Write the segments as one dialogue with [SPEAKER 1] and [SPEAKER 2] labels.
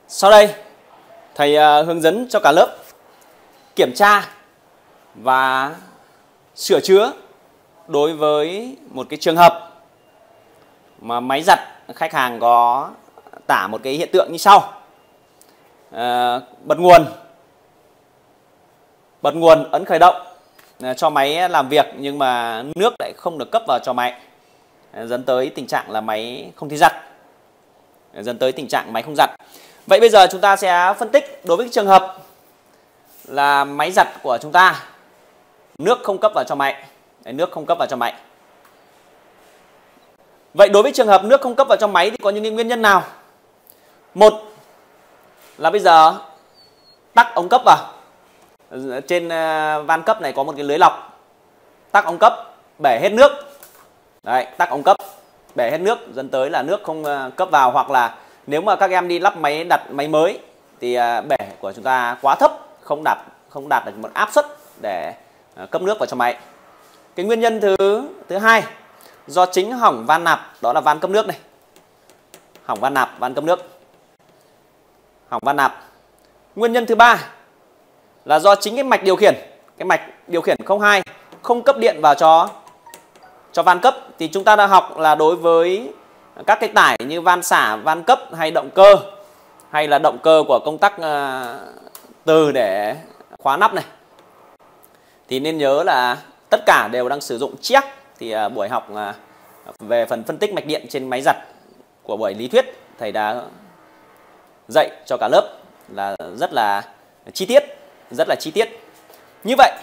[SPEAKER 1] Sau đây, thầy hướng dẫn cho cả lớp kiểm tra và sửa chữa đối với một cái trường hợp mà máy giặt khách hàng có tả một cái hiện tượng như sau. Bật nguồn ấn khởi động cho máy làm việc, nhưng mà nước lại không được cấp vào cho máy, dẫn tới tình trạng là máy không thể giặt, dẫn tới tình trạng máy không giặt. Vậy bây giờ chúng ta sẽ phân tích đối với trường hợp là máy giặt của chúng ta nước không cấp vào cho máy. Nước không cấp vào cho máy. Vậy đối với trường hợp nước không cấp vào cho máy thì có những nguyên nhân nào? Một là bây giờ tắc ống cấp vào. Trên van cấp này có một cái lưới lọc, tắc ống cấp, bể hết nước. Đấy, tắc ống cấp, bể hết nước, dẫn tới là nước không cấp vào. Hoặc là nếu mà các em đi lắp máy, đặt máy mới thì bể của chúng ta quá thấp, không đạt được một áp suất để cấp nước vào cho máy. Cái nguyên nhân thứ hai do chính hỏng van nạp, đó là van cấp nước này. Hỏng van nạp, van cấp nước. Hỏng van nạp. Nguyên nhân thứ ba là do chính cái mạch điều khiển, cái mạch điều khiển 02 không cấp điện vào cho van cấp. Thì chúng ta đã học là đối với các cái tải như van xả, van cấp hay động cơ, hay là động cơ của công tắc từ để khóa nắp này, thì nên nhớ là tất cả đều đang sử dụng chiếc. Thì buổi học về phần phân tích mạch điện trên máy giặt của buổi lý thuyết, thầy đã dạy cho cả lớp là rất là chi tiết. Như vậy,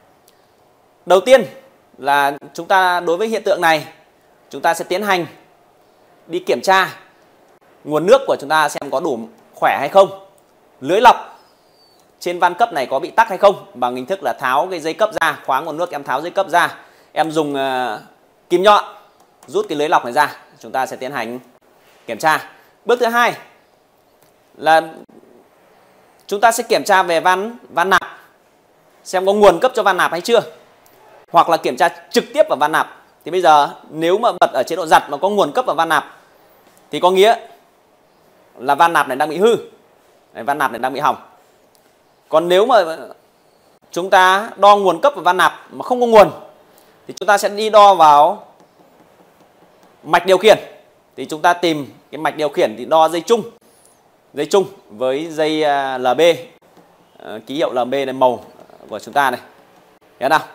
[SPEAKER 1] đầu tiên là chúng ta đối với hiện tượng này, chúng ta sẽ tiến hành đi kiểm tra nguồn nước của chúng ta xem có đủ khỏe hay không. Lưới lọc trên van cấp này có bị tắc hay không, bằng hình thức là tháo cái dây cấp ra, khóa nguồn nước, em tháo dây cấp ra, em dùng kim nhọn rút cái lưới lọc này ra, chúng ta sẽ tiến hành kiểm tra. Bước thứ hai là chúng ta sẽ kiểm tra về van nạp, xem có nguồn cấp cho van nạp hay chưa, hoặc là kiểm tra trực tiếp vào van nạp. Thì bây giờ nếu mà bật ở chế độ giặt mà có nguồn cấp vào van nạp thì có nghĩa là van nạp này đang bị hư, van nạp này đang bị hỏng. Còn nếu mà chúng ta đo nguồn cấp vào van nạp mà không có nguồn thì chúng ta sẽ đi đo vào mạch điều khiển. Thì chúng ta tìm cái mạch điều khiển thì đo dây chung với dây LB, ký hiệu LB này, màu của chúng ta này, thấy nào?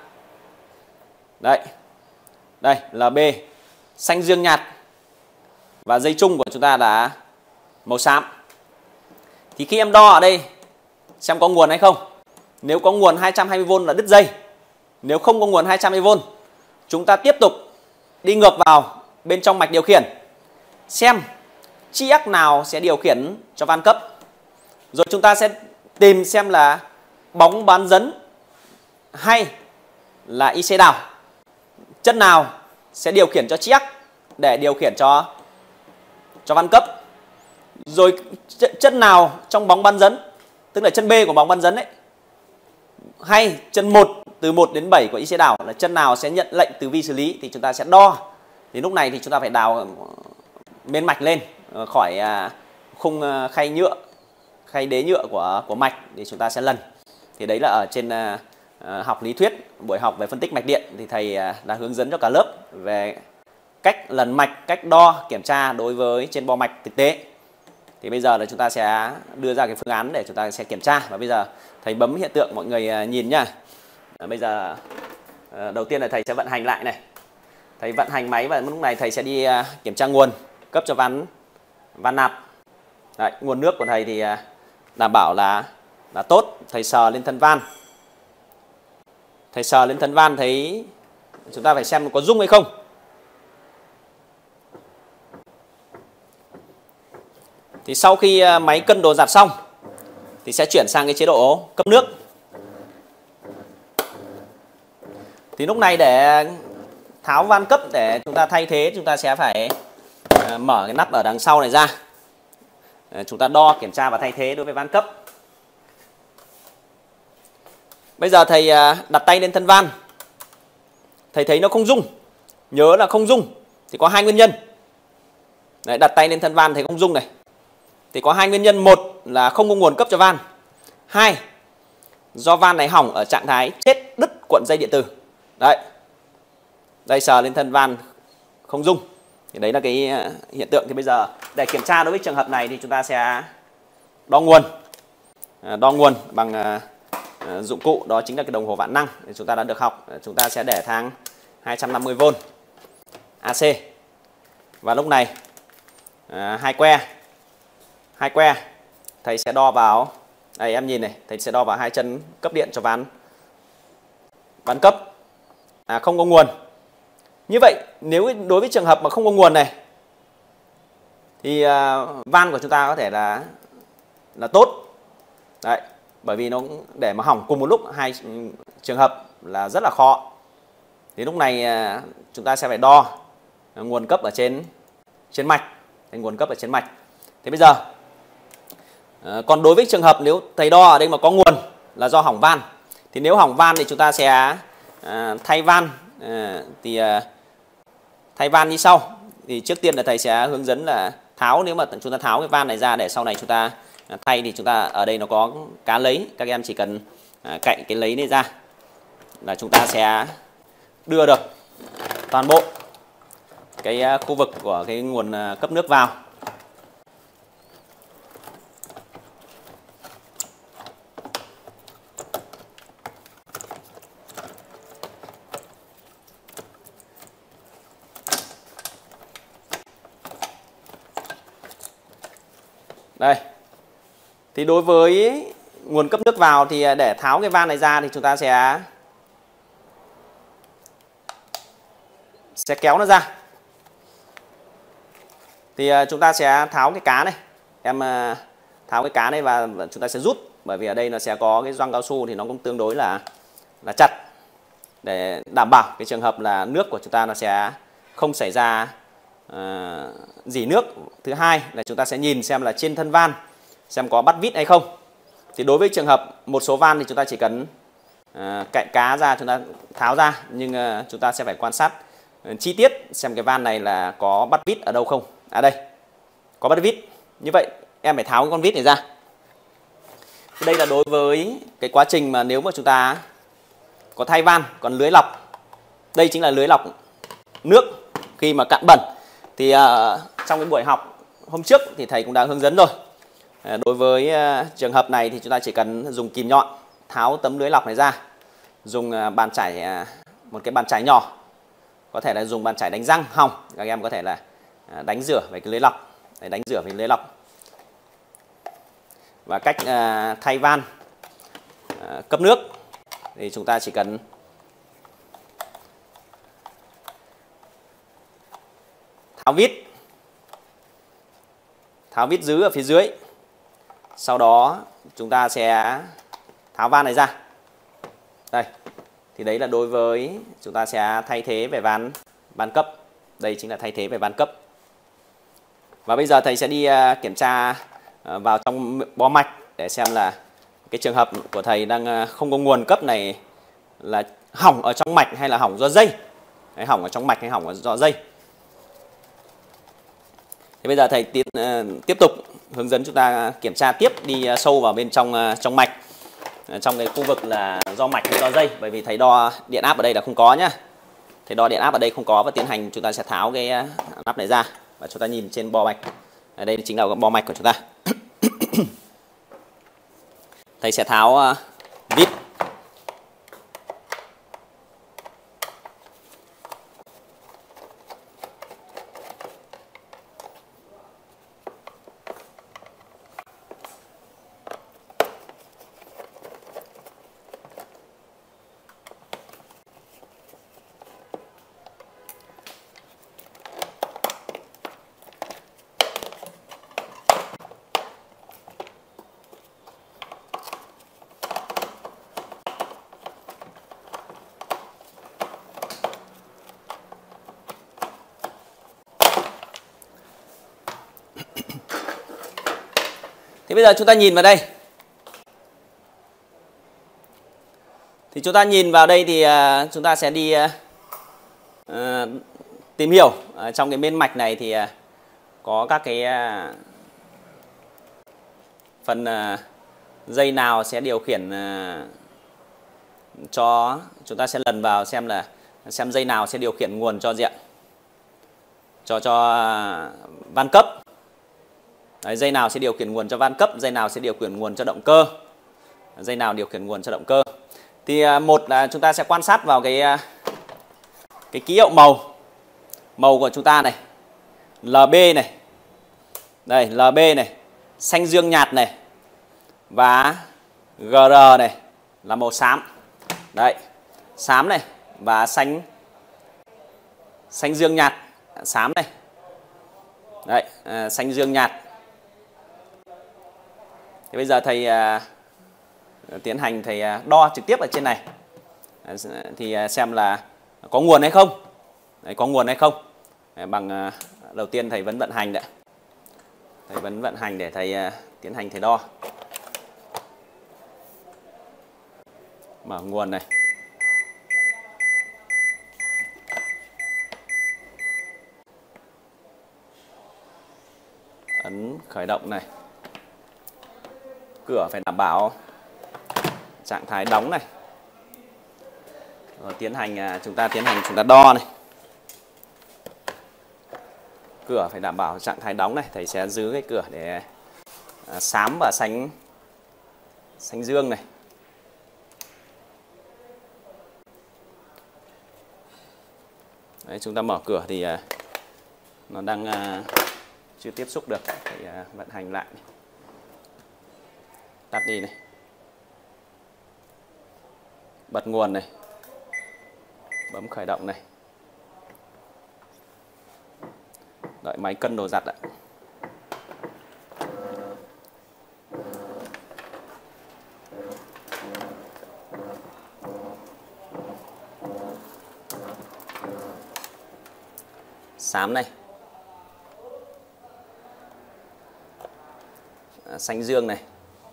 [SPEAKER 1] Đây LB xanh dương nhạt, và dây chung của chúng ta là màu xám. Thì khi em đo ở đây xem có nguồn hay không. Nếu có nguồn 220V là đứt dây. Nếu không có nguồn 220V, chúng ta tiếp tục đi ngược vào bên trong mạch điều khiển, xem chiếc nào sẽ điều khiển cho van cấp. Rồi chúng ta sẽ tìm xem là bóng bán dẫn hay là IC đảo, chất nào sẽ điều khiển cho chiếc để điều khiển cho van cấp. Rồi chân nào trong bóng bán dẫn, tức là chân B của bóng bán dẫn ấy, hay chân 1 từ 1 đến 7 của IC đảo là chân nào sẽ nhận lệnh từ vi xử lý, thì chúng ta sẽ đo. Thì lúc này thì chúng ta phải đào bên mạch lên khỏi khung khay đế nhựa của mạch để chúng ta sẽ lần. Thì đấy là ở trên học lý thuyết, buổi học về phân tích mạch điện thì thầy đã hướng dẫn cho cả lớp về cách lần mạch, cách đo kiểm tra đối với trên bo mạch thực tế. Thì bây giờ là chúng ta sẽ đưa ra cái phương án để chúng ta sẽ kiểm tra. Và bây giờ thầy bấm hiện tượng mọi người nhìn nhá. Bây giờ đầu tiên là thầy sẽ vận hành lại này. Thầy vận hành máy và lúc này thầy sẽ đi kiểm tra nguồn cấp cho van nạp. Đấy, nguồn nước của thầy thì đảm bảo là tốt. Thầy sờ lên thân van. Thầy sờ lên thân van thấy chúng ta phải xem có rung hay không. Thì sau khi máy cân đồ giặt xong thì sẽ chuyển sang cái chế độ cấp nước. Thì lúc này để tháo van cấp để chúng ta thay thế, chúng ta sẽ phải mở cái nắp ở đằng sau này ra. Chúng ta đo, kiểm tra và thay thế đối với van cấp. Bây giờ thầy đặt tay lên thân van. Thầy thấy nó không rung. Nhớ là không rung thì có hai nguyên nhân. Đấy, đặt tay lên thân van thấy không rung này. Thì có hai nguyên nhân. Một là không có nguồn cấp cho van. Hai, do van này hỏng ở trạng thái chết đứt cuộn dây điện tử. Đấy. Đây sờ lên thân van không rung. Thì đấy là cái hiện tượng. Thì bây giờ để kiểm tra đối với trường hợp này thì chúng ta sẽ đo nguồn. Đo nguồn bằng dụng cụ đó chính là cái đồng hồ vạn năng để chúng ta đã được học. Chúng ta sẽ để thang 250V AC. Và lúc này hai que thầy sẽ đo vào đây, em nhìn này, thầy sẽ đo vào hai chân cấp điện cho van cấp. Không có nguồn. Như vậy nếu đối với trường hợp mà không có nguồn này thì van của chúng ta có thể là tốt. Đấy, bởi vì nó để mà hỏng cùng một lúc hai trường hợp là rất là khó. Thì lúc này chúng ta sẽ phải đo nguồn cấp ở trên mạch, nguồn cấp ở trên mạch. Thế bây giờ còn đối với trường hợp nếu thầy đo ở đây mà có nguồn là do hỏng van, thì nếu hỏng van thì chúng ta sẽ thay van. Thay van như sau. Thì trước tiên là thầy sẽ hướng dẫn là tháo. Nếu mà chúng ta tháo cái van này ra để sau này chúng ta thay thì chúng ta ở đây nó có cá lấy, các em chỉ cần cạy cái lấy này ra là chúng ta sẽ đưa được toàn bộ cái khu vực của cái nguồn cấp nước vào. Đây. Thì đối với nguồn cấp nước vào thì để tháo cái van này ra thì chúng ta sẽ kéo nó ra. Thì chúng ta sẽ tháo cái cá này. Em tháo cái cá này và chúng ta sẽ rút. Bởi vì ở đây nó sẽ có cái gioăng cao su thì nó cũng tương đối là chặt. Để đảm bảo cái trường hợp là nước của chúng ta nó sẽ không xảy ra rỉ nước. Thứ hai là chúng ta sẽ nhìn xem là trên thân van xem có bắt vít hay không. Thì đối với trường hợp một số van thì chúng ta chỉ cần cạy cá ra, chúng ta tháo ra. Nhưng chúng ta sẽ phải quan sát chi tiết xem cái van này là có bắt vít ở đâu không. Đây, có bắt vít. Như vậy em phải tháo cái con vít này ra. Đây là đối với cái quá trình mà nếu mà chúng ta có thay van. Còn lưới lọc, đây chính là lưới lọc nước khi mà cặn bẩn. Thì trong cái buổi học hôm trước thì thầy cũng đã hướng dẫn rồi. Đối với trường hợp này thì chúng ta chỉ cần dùng kìm nhọn tháo tấm lưới lọc này ra. Dùng bàn chải, một cái bàn chải nhỏ. Có thể là dùng bàn chải đánh răng hỏng, các em có thể là đánh rửa về cái lưới lọc. Đánh rửa về lưới lọc. Và cách thay van cấp nước thì chúng ta chỉ cần tháo vít giữ ở phía dưới. Sau đó chúng ta sẽ tháo van này ra. Đây. Thì đấy là đối với chúng ta sẽ thay thế về van cấp. Đây chính là thay thế về van cấp. Và bây giờ thầy sẽ đi kiểm tra vào trong bo mạch để xem là cái trường hợp của thầy đang không có nguồn cấp này là hỏng ở trong mạch hay là hỏng do dây. Hỏng ở trong mạch hay hỏng do dây. Thì bây giờ thầy tiếp tục hướng dẫn chúng ta kiểm tra tiếp, đi sâu vào bên trong mạch, trong cái khu vực là do mạch hay do dây. Bởi vì thầy đo điện áp ở đây là không có nhá. Thầy đo điện áp ở đây không có và tiến hành chúng ta sẽ tháo cái nắp này ra và chúng ta nhìn trên bo mạch. Ở đây chính là bo mạch của chúng ta. Thầy sẽ tháo vít. Thì bây giờ chúng ta nhìn vào đây. Thì chúng ta nhìn vào đây thì chúng ta sẽ đi tìm hiểu trong cái bên mạch này thì có các cái phần dây nào sẽ điều khiển cho, chúng ta sẽ lần vào xem dây nào sẽ điều khiển nguồn cho diện cho van cấp. Đấy, dây nào sẽ điều khiển nguồn cho van cấp, dây nào sẽ điều khiển nguồn cho động cơ, dây nào điều khiển nguồn cho động cơ. Thì một là chúng ta sẽ quan sát vào cái ký hiệu màu của chúng ta này, LB này, đây LB này, xanh dương nhạt này, và GR này là màu xám, đấy xám này, và xanh dương nhạt, xám này, đấy xanh dương nhạt. Thì bây giờ thầy tiến hành thầy đo trực tiếp ở trên này, thì xem là có nguồn hay không. Đấy, có nguồn hay không. Đấy, bằng đầu tiên thầy vẫn vận hành đấy, thầy vẫn vận hành để thầy tiến hành thầy đo. Mở nguồn này, ấn khởi động này, cửa phải đảm bảo trạng thái đóng này. Rồi chúng ta đo này, cửa phải đảm bảo trạng thái đóng này. Thầy sẽ giữ cái cửa để xám và xanh dương này. Đấy, chúng ta mở cửa thì nó đang chưa tiếp xúc được, phải vận hành lại. Tắt đi này, bật nguồn này, bấm khởi động này, đợi máy cân đồ giặt ạ. Xám này, xanh dương này.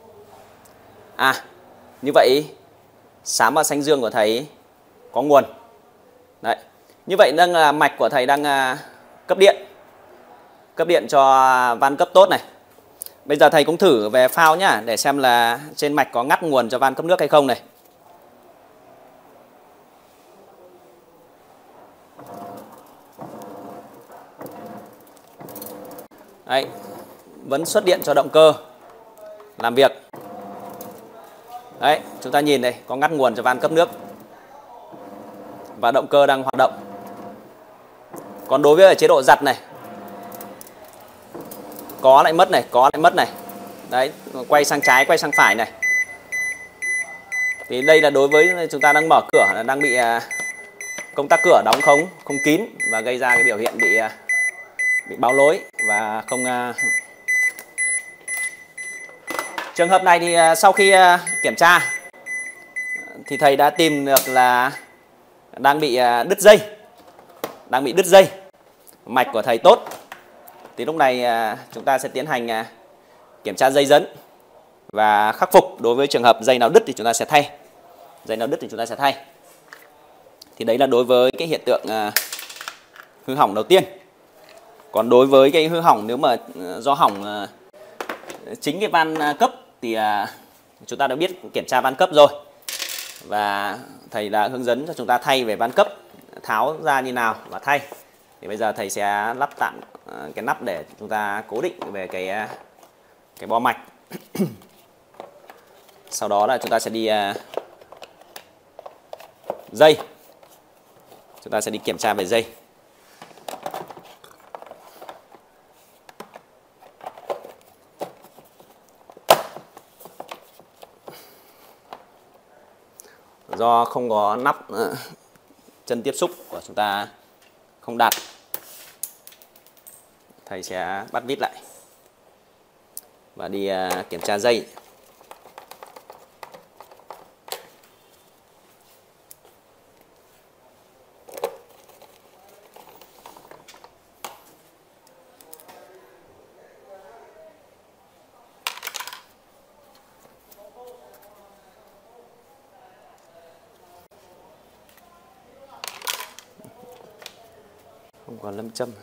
[SPEAKER 1] Như vậy xám và xanh dương của thầy có nguồn. Đấy. Như vậy đang là mạch của thầy đang cấp điện cho van cấp tốt này. Bây giờ thầy cũng thử về phao nhá, để xem là trên mạch có ngắt nguồn cho van cấp nước hay không này. Đấy, vẫn xuất điện cho động cơ làm việc. Đấy, chúng ta nhìn đây, có ngắt nguồn cho van cấp nước và động cơ đang hoạt động. Còn đối với chế độ giặt này, có lại mất này. Đấy, quay sang trái, quay sang phải này. Thì đây là đối với chúng ta đang mở cửa, đang bị công tắc cửa đóng không kín và gây ra cái biểu hiện bị báo lỗi và không. Trường hợp này thì sau khi kiểm tra thì thầy đã tìm được là đang bị đứt dây. Mạch của thầy tốt. Thì lúc này chúng ta sẽ tiến hành kiểm tra dây dẫn và khắc phục. Đối với trường hợp dây nào đứt thì chúng ta sẽ thay. Thì đấy là đối với cái hiện tượng hư hỏng đầu tiên. Còn đối với cái hư hỏng nếu mà do hỏng chính cái van cấp thì chúng ta đã biết kiểm tra van cấp rồi. Và thầy đã hướng dẫn cho chúng ta thay về van cấp, tháo ra như nào và thay. Thì bây giờ thầy sẽ lắp tạm cái nắp để chúng ta cố định về cái bo mạch. Sau đó là chúng ta sẽ đi dây. Chúng ta sẽ đi kiểm tra về dây. Do không có nắp chân tiếp xúc của chúng ta không đặt, thầy sẽ bắt vít lại và đi kiểm tra dây. Không còn lâm châm.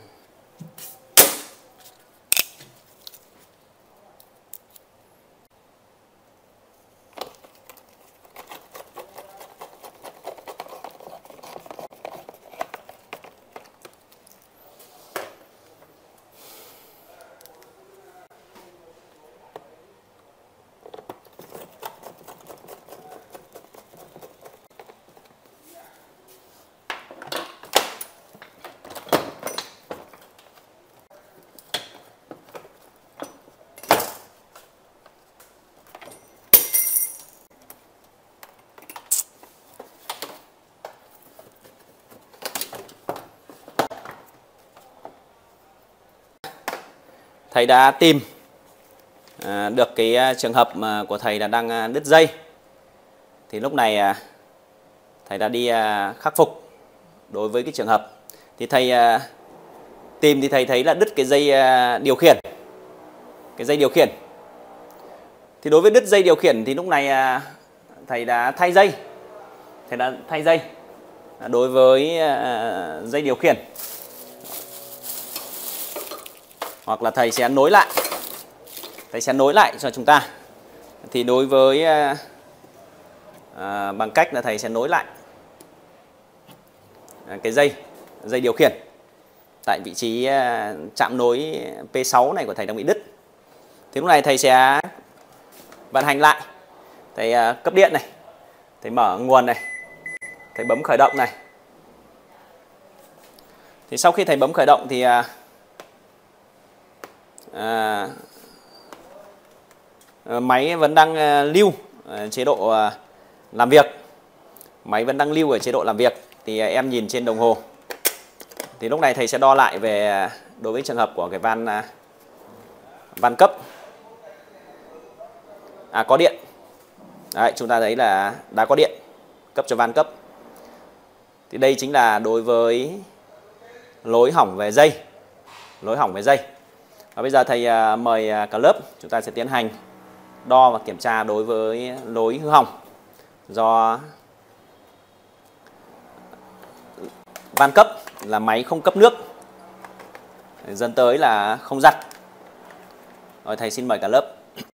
[SPEAKER 1] thầy đã tìm được cái trường hợp của thầy là đang đứt dây. Thì lúc này thầy đã đi khắc phục đối với cái trường hợp. Thì thầy tìm thì thầy thấy là đứt cái dây điều khiển. Cái dây điều khiển. Thì đối với đứt dây điều khiển thì lúc này thầy đã thay dây. Thầy đã thay dây đối với dây điều khiển. Hoặc là thầy sẽ nối lại. Thầy sẽ nối lại cho chúng ta. Thì đối với bằng cách là thầy sẽ nối lại cái dây điều khiển tại vị trí chạm nối P6 này của thầy đang bị đứt. Thì lúc này thầy sẽ vận hành lại. Thầy cấp điện này, thầy mở nguồn này, thầy bấm khởi động này. Thì sau khi thầy bấm khởi động thì máy vẫn đang lưu chế độ làm việc. Máy vẫn đang lưu ở chế độ làm việc. Thì em nhìn trên đồng hồ. Thì lúc này thầy sẽ đo lại về đối với trường hợp của cái van cấp. Có điện. Đấy, chúng ta thấy là đã có điện cấp cho van cấp. Thì đây chính là đối với lối hỏng về dây. Lối hỏng về dây. Và bây giờ thầy mời cả lớp chúng ta sẽ tiến hành đo và kiểm tra đối với lối hư hỏng do van cấp là máy không cấp nước dẫn tới là không giặt. Rồi thầy xin mời cả lớp.